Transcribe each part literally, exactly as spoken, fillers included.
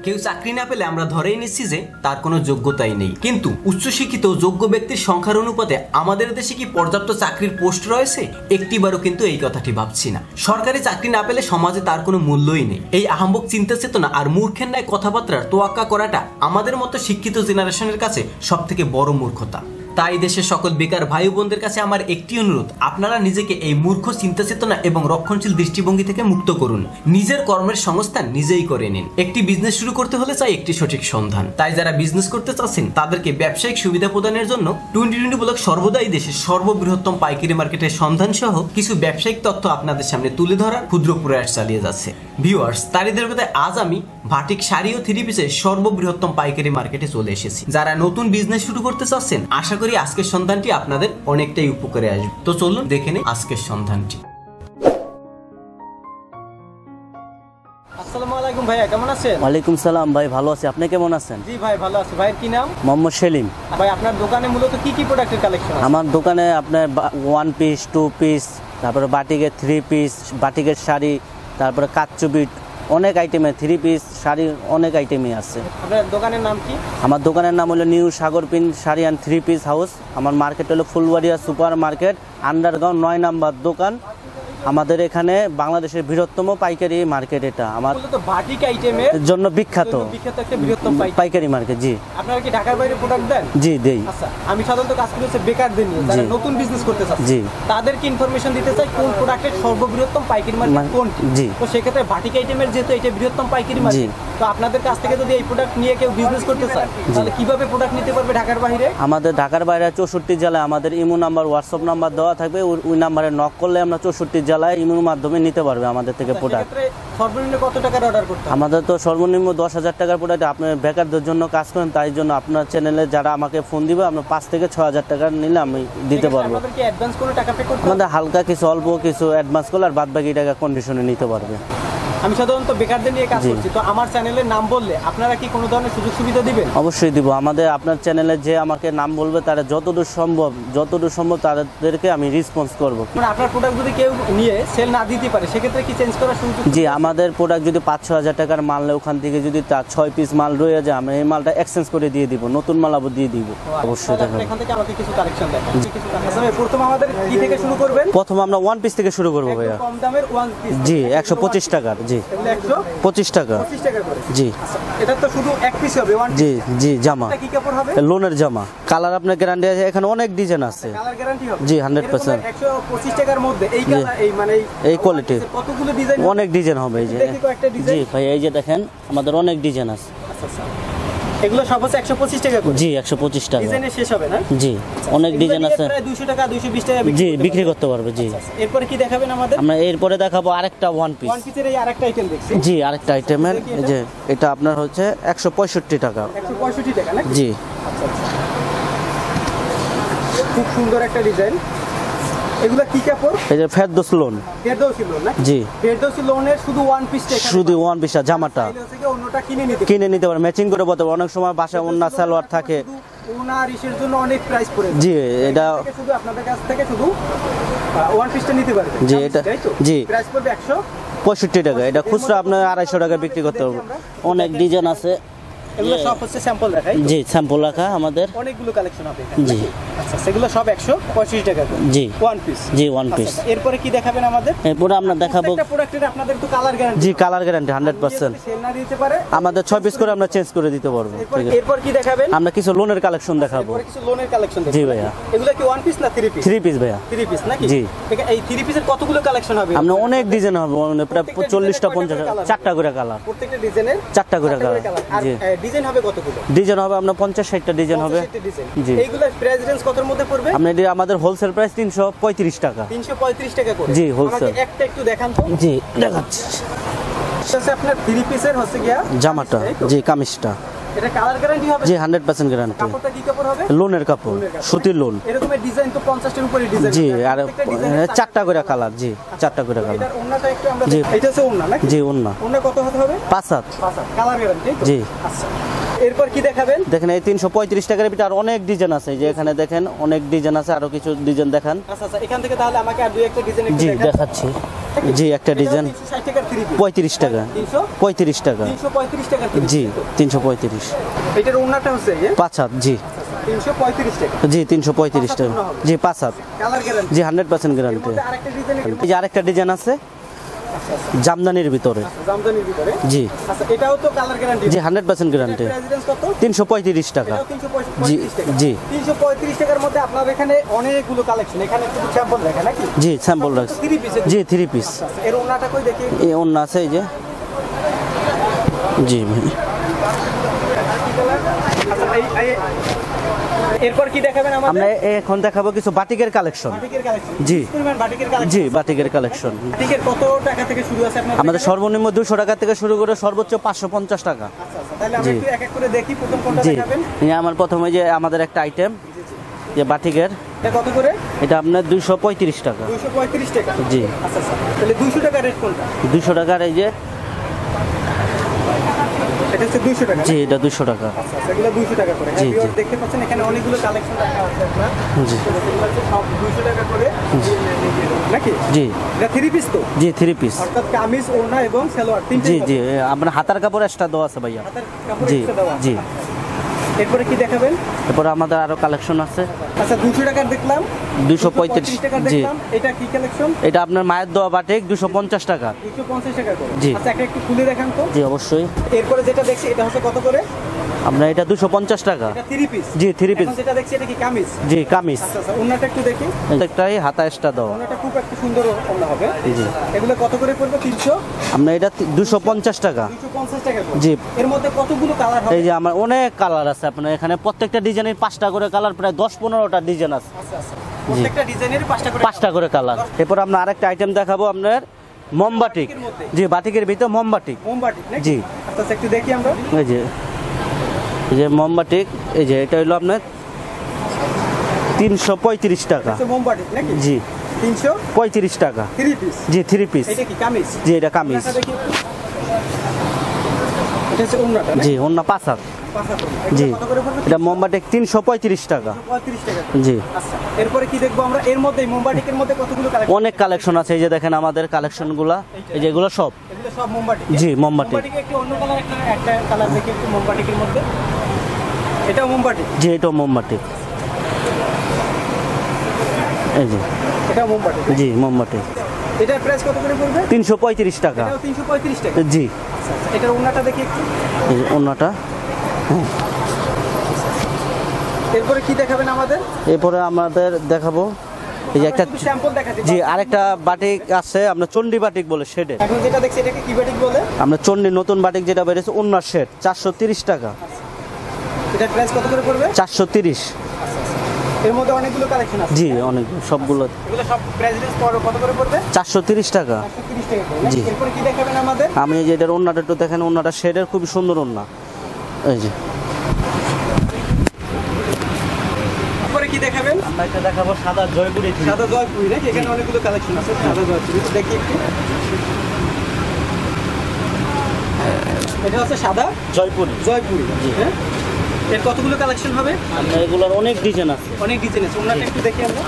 কেউ চাকরি না পেলে আমরা ধরেই নিচ্ছি যে তার কোনো যোগ্যতাই নেই, কিন্তু উচ্চশিক্ষিত যোগ্য ব্যক্তির সংখ্যার অনুপাতে আমাদের দেশে কি পর্যাপ্ত চাকরির পোস্ট রয়েছে? একটিবারও কিন্তু এই কথাটি ভাবছি না। সরকারি চাকরি না পেলে সমাজে তার কোনো মূল্যই নেই। এই আহাম্মক চিন্তা চেতনা আর মূর্খের ন্যায় কথাবার্তার তোয়াক্কা করাটা আমাদের মতো শিক্ষিত জেনারেশনের কাছে সব থেকে বড় মূর্খতা। তাই দেশের সকল বেকার ভাই বোনদের কাছে আমার একটি অনুরোধ, আপনারা নিজেকে এই মূর্খ চিন্তা চেতনা এবং রক্ষণশীল দৃষ্টিভঙ্গি থেকে মুক্ত করুন। নিজের কর্মের সংস্থান নিজেই করে নিন। একটি বিজনেস শুরু করতে হলে চাই একটি সঠিক সন্ধান। তাই যারা বিজনেস করতে চাচ্ছেন তাদেরকে ব্যবসায়িক সুবিধা প্রদানের জন্য টোয়েন্টি টোয়েন্টি ব্লগ সর্বদাই দেশের সর্ববৃহত্তম পাইকারি মার্কেটের সন্ধান সহ কিছু ব্যবসায়িক তথ্য আপনাদের সামনে তুলে ধরার ক্ষুদ্র প্রয়াস চালিয়ে যাচ্ছে। ভিউয়ার্স, তারই ধারাবাহিকতায় আজ আমি ভাটিক শাড়ি ও থ্রি পিসের সর্ববৃহত্তম পাইকারি মার্কেটে চলে এসেছি। যারা নতুন বিজনেস শুরু করতে চাচ্ছেন, আশা করি আজকের সন্ধানটি আপনাদের অনেকটাই উপকারে আসবে। তো চলুন দেখে নিই আজকের সন্ধানটি। আসসালামু আলাইকুম ভাইয়া, কেমন আছেন? ওয়ালাইকুম সালাম ভাই, ভালো আছি। আপনি কেমন আছেন? জি ভাই ভালো আছি। ভাইয়ের কি নাম? মোহাম্মদ সেলিম। ভাই আপনার দোকানে মূলত কি কি প্রোডাক্টের কালেকশন আছে? আমার দোকানে আপনার ওয়ান পিস, টু পিস, তারপরে বাটিকের থ্রি পিস, বাটিকের শাড়ি, তারপরে কাচ্চুবিট, অনেক আইটেমে থ্রি পিস শাড়ি অনেক আইটেমই আছে। আপনার দোকানের নাম কি? আমার দোকানের নাম হলো new Sagar print sari and three piece house. আমার মার্কেট হলো ফুলবাড়িয়া সুপার মার্কেট, আন্ডারগ্রাউন্ড নয় নাম্বার দোকান। আমাদের এখানে বাংলাদেশের বৃহত্তম পাইকারি মার্কেট। এটা আমার বাটিক আইটেমের জন্য বিখ্যাত বিখ্যাত একটা বৃহত্তম পাইকারি মার্কেট। জি। আপনারা কি ঢাকার বাইরে প্রোডাক্ট দেন? জি দেই। আচ্ছা, আমি সাধারণত কাজ করি হচ্ছে বেকারদের নিয়ে, যারা নতুন বিজনেস করতে চাচ্ছে। জি। তাদেরকে ইনফরমেশন দিতে চাই কোন প্রোডাক্টের সর্ববৃহত্তম পাইকারি মার্কেট কোনটি। জি। তো সেক্ষেত্রে বাটিক আইটেমের যেহেতু এটা বৃহত্তম পাইকারি মার্কেট, তো আপনাদের কাছ থেকে যদি এই প্রোডাক্ট নিয়ে কেউ বিজনেস করতে চায় তাহলে কিভাবে প্রোডাক্ট নিতে পারবে ঢাকার বাইরে? আমাদের ঢাকার বাইরে চৌষট্টি জেলায় আমাদের ইমো নাম্বার, হোয়াটসঅ্যাপ নাম্বার দেওয়া থাকবে। ওই নাম্বারে নক করলে আমরা চৌষট্টি জেলায় ইমোর মাধ্যমে নিতে পারবে আমাদের থেকে প্রোডাক্ট। সর্বনিম্ন কত টাকার অর্ডার করতে হবে? আমাদের তো সর্বনিম্ন দশ হাজার টাকার প্রোডাক্ট। আপনি বেকারদের জন্য কাজ করেন, তাই জন্য আপনার চ্যানেলে যারা আমাকে ফোন দিবে, আমরা পাঁচ থেকে ছয় হাজার টাকা নিলে আমি দিতে পারবো। আমাদের হালকা কিছু অল্প কিছু অ্যাডভান্স করলে আর বাদ বাকি টাকা কন্ডিশনে নিতে পারবে। আমি সাধারণত বেকারদের নিয়ে কাজ করছি, তো আমার চ্যানেলের নাম বললে আপনারা কি কোনো ধরনের সুযোগ সুবিধা দিবেন? অবশ্যই দিব। আমাদের আপনার চ্যানেলে যে আমাকে নাম বলবে তারা যতদূর সম্ভব যতদূর সম্ভব তাদেরকে আমি রেসপন্স করব। মানে আপনার প্রোডাক্ট যদি কেউ নিয়ে সেল না দিতে পারে সেক্ষেত্রে কি চেঞ্জ করার সুযোগ? জি, আমাদের প্রোডাক্ট যদি পাঁচ ছ হাজার টাকার মাল নেয়, ওখান থেকে যদি তার ছয় পিস মাল রয়ে যায়, আমি এই মালটা এক্সচেঞ্জ করে দিয়ে দিব, নতুন মাল আবার দিয়ে দিব। অবশ্যই দেখাবো। এখান থেকে আমাকে কিছু কালেকশন দেখান। প্রথমে আমাদের কি থেকে শুরু করবেন? প্রথম আমরা ওয়ান পিস থেকে শুরু করব ভাইয়া। কম দামের ওয়ান পিস। জি, একশো পঁচিশ টাকার। জি, পঁচিশ টাকা। জি। এটা তো শুধু এক পিস হবে ওয়ান পিস। জি জি, জামা। এটা কি কাপড় হবে? লোনের জামা। কালার আপনার গ্যারান্টি আছে, এখানে অনেক ডিজাইন আছে। কালার গ্যারান্টি হবে? জি, একশো পার্সেন্ট। একশো পঁচিশ টাকার মধ্যে এই কালার এই মানে এই কোয়ালিটি কতগুলো ডিজাইন? অনেক ডিজাইন হবে। এই যে জি ভাই, এই যে দেখেন আমাদের অনেক ডিজাইন আছে। আচ্ছা আচ্ছা, এগুলো সব হচ্ছে একশো পঁচিশ টাকা করে? জি, একশো পঁচিশ টাকা। ডিজাইনে শেষ হবে না? জি, অনেক ডিজাইন আছে। প্রায় দুইশো টাকা দুইশো বিশ টাকা জি বিক্রি করতে পারবে। জি। এরপরে কি দেখাবেন আমাদের? আমরা এরপরে দেখাবো আরেকটা ওয়ান পিস। ওয়ান পিসের এই আরেকটা আইটেম দেখছি। জি, আরেকটা আইটেমের এই যে এটা আপনার হচ্ছে একশো পঁয়ষট্টি টাকা। একশো পঁয়ষট্টি টাকা না? জি। আচ্ছা আচ্ছা, খুব সুন্দর একটা ডিজাইন। এগুলা কি কাপড়? এই যে ফেরদৌস লোন। ফেরদৌসি লোন না? জি। ফেরদৌসি লোনের শুধু ওয়ান পিস টাকা, শুধু ওয়ান পিস জামাটা অন্যটা কিনে নিতে কিনে নিতে পারে, ম্যাচিং করে বলতে পারে। অনেক সময় বাসায় অন্য সালোয়ার থাকে, ওনার ইসের জন্য অনেক প্রাইস পড়ে। জি, এটা শুধু আপনাদের কাছ থেকে শুধু ওয়ান পিসটা নিতে পারবে। জি, এটা জি প্রাইস পড়বে একশো পঁয়ষট্টি টাকা। এটা খুচরা আপনার আড়াইশো টাকা বিক্রি করতে হবে। অনেক ডিজাইন আছে। এগুলো সব হচ্ছে স্যাম্পল দেখাই। জি, স্যাম্পল রাখা আমাদের অনেকগুলো কালেকশন হবে। জি। আচ্ছা, সেগুলো সব একশো পঁয়ষট্টি টাকা করে। জি, ওয়ান পিস। জি, ওয়ান পিস। এরপরে কি দেখাবেন আমাদের? এরপরে আমরা দেখাবো একটা প্রোডাক্টের আপনাদের তো কালার গ্যারান্টি। জি, কালার গ্যারান্টি একশো পার্সেন্ট। সেল না দিতে পারে আমাদের ছয় পিস করে আমরা চেঞ্জ করে দিতে পারবো। এরপর কি দেখাবেন? আমরা কিছু লোনের কালেকশন দেখাবো। এরপর কিছু লোনের কালেকশন দেখাবো। জি ভাইয়া। এগুলো কি ওয়ান পিস না থ্রি পিস? থ্রি পিস ভাইয়া। থ্রি পিস নাকি? জি। এই থ্রি পিসের কতগুলো কালেকশন হবে? আমরা অনেক ডিজাইন হবে, মানে প্রায় চল্লিশটা পঞ্চাশ চারটা করে কালার। প্রত্যেকটা ডিজাইনের চারটা করে কালার। জি। ডিজাইন হবে কতগুলো? ডিজাইন হবে আমরা পঞ্চাশ ষাটটা ডিজাইন হবে। জি। এইগুলোর প্রাইস রেঞ্জ কতর মধ্যে পড়বে? আমরা আমাদের হোলসেল প্রাইস তিনশো পঁয়ত্রিশ টাকা। তিনশো পঁয়ত্রিশ টাকা করে? জি, হোলসেল। আমাকে একটা একটু দেখান তো। জি, দেখাচ্ছি। এটা আপনার থ্রি পিসের হচ্ছে গিয়া জামাটা। জি, কামিজটা। এটা কালার গ্যারান্টি হবে? জি, একশো পার্সেন্ট গ্যারান্টি। কাপড়টা কি কাপড় হবে? লোনের কাপড়, সুতির লোন। এরকমের ডিজাইন তো পঞ্চাশটার উপরে ডিজাইন। জি, আর চারটা করে কালার। জি, চারটা করে কালার। এটার ওন্নাটা একটু আমরা জি, এটা হচ্ছে ওন্না নাকি? জি, ওন্না। ওন্না কত হতে হবে? পাঁচ হাত। পাঁচ হাত কালার গ্যারান্টি। জি। আচ্ছা, এরপর কি দেখাবেন? দেখেন এই তিনশো পঁয়ত্রিশ টাকার ভিতরে আর অনেক ডিজাইন আছে। যে এখানে দেখেন অনেক ডিজাইন আছে, আরো কিছু ডিজাইন দেখান। আচ্ছা আচ্ছা, এখান থেকে তাহলে আমাকে আর দুই একটা ডিজাইন একটু জি দেখান। দেখাচ্ছি। জি একটা ডিজাইন ষাট টাকার থ্রি পিস পঁয়ত্রিশ টাকা তিনশো পঁয়ত্রিশ টাকা তিনশো পঁয়ত্রিশ টাকা জি তিনশো পঁয়ত্রিশ এটার ওন্নাটা হচ্ছে এই যে পাঁচ হাত জি তিনশো পঁয়ত্রিশ টাকা জি তিনশো পঁয়ত্রিশ টাকা জি পাঁচ হাত কালার গ্যারান্টি জি হান্ড্রেড পার্সেন্ট গ্যারান্টি আরেকটা ডিজাইন এই যে আরেকটা ডিজাইন আছে জামদানির ভিতরে জামদানির ভিতরে জি আচ্ছা এটাও তো কালার গ্যারান্টি জি হান্ড্রেড পার্সেন্ট গ্যারান্টি প্রাইস কত তিনশো পঁয়ত্রিশ টাকা এটাও তিনশো জি পঁয়ত্রিশ টাকা জি তিনশো পঁয়ত্রিশ টাকার মধ্যে আপনার এখানে অনেকগুলো কালেকশন এখানে একটু স্যাম্পল দেখেন নাকি জি স্যাম্পল রাখছি থ্রি পিস জি থ্রি পিস এর ওন্নাটা কই দেখি এই অন্য আছে এই যে জি ভাই আচ্ছা এই এই- এরপর কি দেখাবেন আমাদের আমরা এখন দেখাবো কিছু বাটিকের কালেকশন বাটিকের কালেকশন জি। বাটিকের কালেকশন জি বাটিকের কালেকশন বাটিকের কত টাকা থেকে শুরু আছে আপনার আমাদের সর্বনিম্ন দুশো টাকা থেকে শুরু করে সর্বোচ্চ পাঁচশো পঞ্চাশ টাকা আচ্ছা আচ্ছা তাহলে আমরা জি। একটু এক এক করে দেখি প্রথম কোনটা জি দেখাবেন এই আমার প্রথমে যে আমাদের একটা আইটেম যে বাটিকের এটা কত করে এটা আপনার দুইশো পঁয়ত্রিশ টাকা দুইশো পঁয়ত্রিশ টাকা জি আচ্ছা আচ্ছা তাহলে দুইশো টাকা রেট কোনটা দুইশো টাকার এই যে এটা হচ্ছে দুইশো টাকা জি এটা দুইশো টাকা আচ্ছা আচ্ছা এগুলো দুইশো টাকা করে জি, হ্যাঁ জি। দেখতে পাচ্ছেন এখানে অনেকগুলো কালেকশন রাখা আছে আপনার জি এগুলো হচ্ছে সব দুইশো টাকা করে নাকি জি এটা থ্রি পিস তো জি থ্রি পিস অর্থাৎ কামিজ ওড়না এবং সালোয়ার তিনটে জি জি আপনার হাতার কাপড় এক্সট্রা দেওয়া আছে ভাইয়া হাতের কাপড় জি extra দেওয়া আছে। জি এরপরে কি দেখাবেন এরপরে আমাদের আরো কালেকশন আছে আচ্ছা দুইশো টাকার দেখলাম দুইশো পঁয়ত্রিশ টাকার জি দেখলাম এটা কি কালেকশন এটা আপনার মায়ের দেওয়া বাটিক দুশো পঞ্চাশ টাকা দুইশো পঞ্চাশ টাকা করে জি। আচ্ছা একটা একটু খুলে দেখান তো জি অবশ্যই এরপরে যেটা দেখছি এটা হচ্ছে কত করে আপনার এটা দুশো পঞ্চাশ টাকা এটা থ্রি পিস জি থ্রি পিস যেটা দেখছি এটা কি কামিজ জি কামিজ আচ্ছা আচ্ছা ওন্নাটা একটু দেখি প্রত্যেকটাই হাতা এক্সট্রা দেওয়া ওন্নাটা খুব একটা সুন্দর ওন্না হবে জি এগুলো কত করে পড়বে তিনশো আপনার এটা দুশো পঞ্চাশ টাকা দুইশো পঞ্চাশ টাকা করে জি এর মধ্যে কতগুলো কালার হবে এই যে আমার অনেক কালার আছে আপনার এখানে প্রত্যেকটা ডিজাইনের পাঁচটা করে কালার প্রায় দশ পনেরোটা ডিজাইন আছে আচ্ছা আচ্ছা প্রত্যেকটা ডিজাইনের পাঁচটা করে পাঁচটা করে কালার এরপর আমরা আরেকটা আইটেম দেখাবো আপনার মোমবাটিক জি বাটিকের ভিতরে মোমবাটিক মোমবাটি নাকি জি। আচ্ছা আচ্ছা, একটু দেখি আমরা এই যে এই যে মোমবাটিক এই যে এটা হলো আপনার তিনশো পঁয়ত্রিশ টাকা এটা মোমবাটি নাকি জি তিনশো পঁয়ত্রিশ টাকা থ্রি পিস জি থ্রি পিস এটা কি কামিজ জি এটা কামিজ ওন্নাটা দেখি একটু। এটা হচ্ছে ওন্নাটা জি অন্য পাঁচ হাত পাঁচা করে জি কত করে পড়বে এটা মোমবাটিক তিনশো পঁয়ত্রিশ টাকা পঁয়ত্রিশ টাকা জি আচ্ছা এরপরে কি দেখবো আমরা এর মধ্যে মোমবাটিকের মধ্যে কতগুলো কালেকশন অনেক কালেকশন আছে এই যে দেখেন আমাদের কালেকশনগুলা এই যে এগুলো সব এগুলো সব মোমবাটি জি, মোমবাটি। মোমবাটিকে একটু অন্য কালার একটা একটা কালার দেখি একটু মোমবাটিকের মধ্যে এটাও মোমবাটি জি এটা মোমবাটিক এই যে এটাও মোমবাটি জি মোমবাটিক এটার প্রাইস কত করে পড়বে তিনশো পঁয়ত্রিশ টাকা এটাও তিনশো পঁয়ত্রিশ টাকা জি আচ্ছা আচ্ছা এটার ওন্নাটা দেখি একটু এই যে অন্যটা এরপরে কি দেখাবেন আমাদের এরপরে আমাদের দেখাবো এই যে একটা স্যাম্পল দেখাচ্ছি জি আরেকটা বাটিক আছে আমরা চণ্ডী বাটিক বলে শেডে এখন যেটা দেখছি এটাকে কি বাটিক বলে আমরা চণ্ডী নতুন বাটিক যেটা বেরিয়েছে অন্য শেড চারশো তিরিশ টাকা এটার প্রাইস কত করে পড়বে চারশো তিরিশ এর মধ্যে অনেকগুলো কালেকশন আছে জি অনেক সবগুলো এগুলো সব প্রাইস রেঞ্জ কত করে পড়বে চারশো তিরিশ টাকা একশো তিরিশ টাকা করে জি। এরপরে কি দেখাবেন আমাদের আমি এই যে এটার অন্যটা একটু দেখেন অন্যটা শেডের খুবই সুন্দর অন্য এই যে এরপরে কি দেখাবেন আমরা একটা দেখাবো সাদা জয়পুরি সাদা জয়পুরি নাকি এখানে অনেকগুলো কালেকশন আছে সাদা জয়পুরি তো দেখি একটু এটা হচ্ছে সাদা জয়পুরি জয়পুরি জি। হ্যাঁ এর কতগুলো কালেকশন হবে আমরা এগুলোর অনেক ডিজাইন আছে অনেক ডিজাইন আছে ওনাটা একটু দেখি আমরা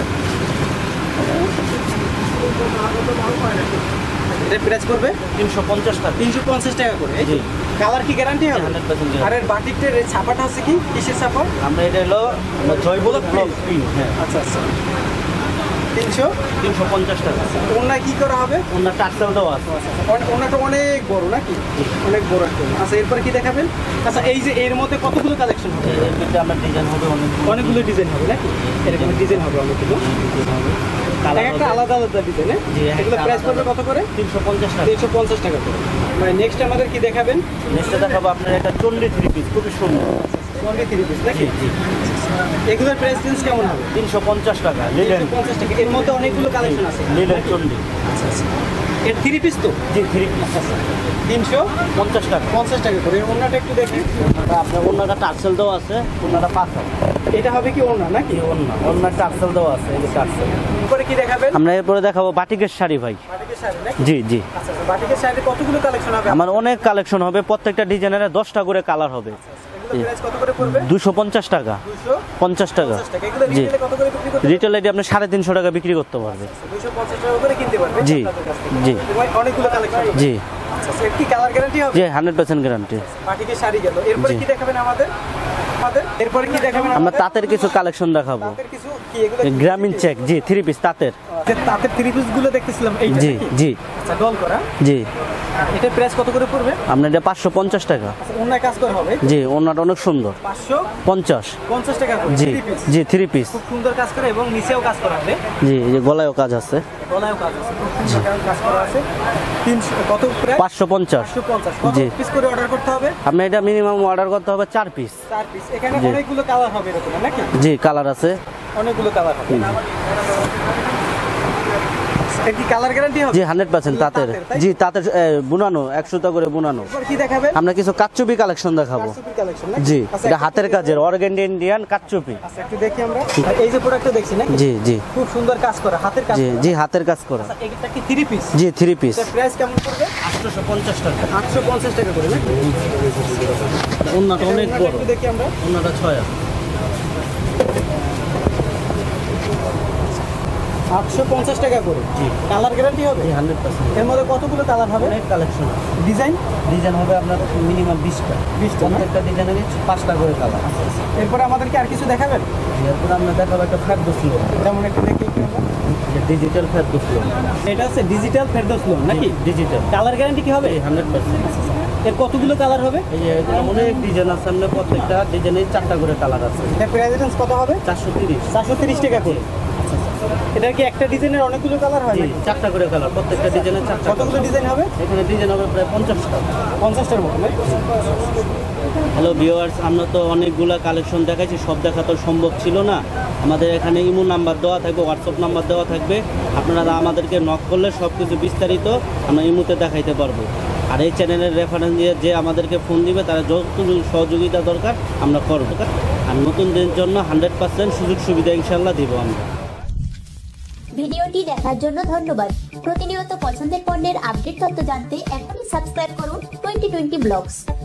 এটার প্রাইস করবে তিনশো পঞ্চাশ টাকা তিনশো পঞ্চাশ টাকা করে এই জি। কালার কি গ্যারান্টি হবে হান্ড্রেড পার্সেন্ট আর এর বাটিকটার এই ছাপাটা আছে কি কিসের ছাপা আমরা এটা হলো জয়পুরি ব্লক প্রিন্ট হ্যাঁ আচ্ছা আচ্ছা তিনশো তিনশো পঞ্চাশ টাকা ওনায় কি করা হবে অন্য টার্সেল দেওয়া আছে অনে- ওনাটা অনেক বড় নাকি অনেক বড় একটা ওনা। আচ্ছা এরপরে কি দেখাবেন আচ্ছা এই যে এর মধ্যে কতগুলো কালেকশন হবে এর ভিতরে আমরা ডিজাইন হবে অনেক অনেকগুলো ডিজাইন হবে নাকি এরকম ডিজাইন হবে অনেকগুলো কালার এক একটা আলাদা আলাদা ডিজাইন জি, এক এগুলো একটা প্রাইস আলাদা পড়বে কত করে তিনশো পঞ্চাশ টাকা তিনশো পঞ্চাশ টাকা করে মানে নেক্সট আমাদের কি দেখাবেন নেক্সটে দেখাবো আপনার একটা চণ্ডী থ্রি পিস খুবই সুন্দর টোয়েন্টি থ্রি পিস নাকি জি এগুলোর প্রাইস রেঞ্জ কেমন হবে তিনশো পঞ্চাশ টাকা লিলেন তিনশো পঞ্চাশ টাকা এর মধ্যে অনেকগুলো কালেকশন আছে লিলেন চণ্ডী আচ্ছা আচ্ছা এর থ্রি পিস তো জি থ্রি পিস তিনশো পঞ্চাশ টাকা পঞ্চাশ টাকা করে এর ওনাটা একটু দেখি ওনাটা আপনার অন্যটা টার্সেল দেওয়া আছে অন্যটা পাঁচ হাজার এটা হবে কি ওনা নাকি অন্য অন্য টার্সেল দেওয়া আছে এই যে টার্সেল এরপরে কি দেখাবেন আমরা এরপরে দেখাবো বাটিকের শাড়ি ভাই বাটিকের শাড়ি নাকি জি জি আচ্ছা আচ্ছা বাটিকের শাড়িতে কতগুলো কালেকশন হবে আমার অনেক কালেকশন হবে প্রত্যেকটা ডিজাইনের দশটা করে কালার হবে এগুলো এগুলো প্রাইস কত করে পড়বে? দুশো পঞ্চাশ টাকা। দুশো পঞ্চাশ টাকা। টাকা। এগুলো জি। রিটেলে কত করে বিক্রি করতে? রিটেল এটি আপনি সাড়ে তিনশো টাকা বিক্রি করতে পারবে। দুশো পঞ্চাশ টাকা করে কিনতে পারবে জি, আপনাদের কাছ থেকে। জি। এবং অনেকগুলো কালেকশন। জি আচ্ছা, এর কি কালার গ্যারান্টি হবে? জি হান্ড্রেড পার্সেন্ট গ্যারান্টি। পাটিকে শাড়ি গেল, এরপরে জি। কি দেখাবেন আমাদের? আমাদের এরপরে কি দেখাবেন আমরা আমাদের? তাঁতের কিছু কালেকশন দেখাবো। তাঁতের কিছু কি এগুলো কি? গ্রামীণ চেক, জি থ্রি পিস তাঁতের। যে তাঁতের থ্রি পিস গুলো দেখতেছিলাম এইটা জি নাকি? জি আচ্ছা, ডল করা। জি এটার প্রাইস কত করে পড়বে? আপনার এটা পাঁচশো পঞ্চাশ টাকা। আচ্ছা, অন্যায় কাজ করা হবে। জি ওনাটা অনেক সুন্দর। পাঁচশো পঞ্চাশ। পঞ্চাশ টাকা করে জি three piece। জি থ্রি পিস। খুব সুন্দর কাজ করে এবং নিচেও কাজ করা হবে। জি এই যে গলায়ও কাজ আছে। গলায়ও কাজ আছে। খুব সুন্দর কাজ করা আছে। তিনশো কত প্রাইস? পাঁচশো পঞ্চাশ। পাঁচশো পঞ্চাশ। কত জি। পিস করে অর্ডার করতে হবে? আপনি এটা মিনিমাম অর্ডার করতে হবে চার পিস। চার পিস। এখানে জি। অনেকগুলো কালার হবে এরকম নাকি? জি কালার আছে। অনেকগুলো কালার হবে। এর কি কালার গ্যারান্টি হবে? জি হান্ড্রেড পার্সেন্ট তাঁতের। তাঁতের, তাই? জি তাঁতের এ, বুনানো একশোটা করে বুনানো। এরপর কি দেখাবেন? আমরা কিছু কাচ্চুপি কালেকশন দেখাবো। কারচুপির কালেকশন নাকি? জি আচ্ছা, এটা একটা হাতের দেখি। কাজের অর্গেন্ডি ইন্ডিয়ান কাচ্চুপি। আচ্ছা, একটু দেখি আমরা। আর এই যে প্রোডাক্টটা দেখছি নাকি? জি জি খুব সুন্দর কাজ করা, হাতের কাজ জি করা। জি হাতের কাজ করা। আচ্ছা, এটা কি থ্রি পিস? জি থ্রি পিস। এটার প্রাইস কেমন পড়বে? আটশোশো পঞ্চাশ টাকা। আটশো পঞ্চাশ টাকা করে নাকি? ওন্নাটা অনেক বড়। একটু দেখি আমরা। ওন্নাটা ছয়। আটশো পঞ্চাশ টাকা করে। জি। কালার গ্যারান্টি হবে? জি হান্ড্রেড পার্সেন্ট। এর মধ্যে কতগুলো কালার হবে? অনেক কালেকশন। ডিজাইন ডিজাইন হবে আপনার মিনিমাম বিশটা। বিশটা না? প্রত্যেকটা ডিজাইনের পাঁচটা করে কালার। এরপরে আমাদেরকে আর কিছু দেখাবেন? এরপর আমরা দেখাবো একটা ফ্যাট দোসলো, যেমন একটু দেখি একটু আমরা। ডিজিটাল ফ্যাট দোসলো। এটা হচ্ছে ডিজিটাল ফেরদৌস লোন নাকি? ডিজিটাল কালার গ্যারান্টি কি হবে? Hundred percent. এর কতগুলো কালার হবে? এই যে এরকম অনেক ডিজাইন আছে, আপনার প্রত্যেকটা ডিজাইনের চারটা করে কালার আছে। এর প্রাইস রেঞ্জ কত হবে? চারশো তিরিশ। চারশো তিরিশ টাকা করে। এটা কি একটা ডিজাইনের অনেকগুলো কালার হয় জি নাকি? চারটা করে কালার, প্রত্যেকটা ডিজাইনের চারটা। কতগুলো ডিজাইন হবে? এখানে ডিজাইন হবে প্রায় পঞ্চাশটা। পঞ্চাশটার মতো নাকি? হ্যালো ভিউয়ার্স, আমরা তো অনেকগুলা কালেকশন দেখাইছি, সব দেখা তো সম্ভব ছিল না। আমাদের এখানে ইমো নাম্বার দেওয়া থাকবে, হোয়াটসঅ্যাপ নাম্বার দেওয়া থাকবে। আপনারা আমাদেরকে নক করলে সব কিছু বিস্তারিত আমরা ইমোতে দেখাইতে পারবো। আর এই চ্যানেলের রেফারেন্স দিয়ে যে আমাদেরকে ফোন দিবে তারা যতটুকু সহযোগিতা দরকার আমরা করবো। আর নতুনদের জন্য হান্ড্রেড পার্সেন্ট সুযোগ সুবিধা ইনশাল্লাহ দিব আমরা। ভিডিওটি দেখার জন্য ধন্যবাদ। প্রতিনিয়ত পছন্দের পণ্যের আপডেট তথ্য জানতে এখনই সাবস্ক্রাইব করুন টোয়েন্টি টোয়েন্টি ব্লগস।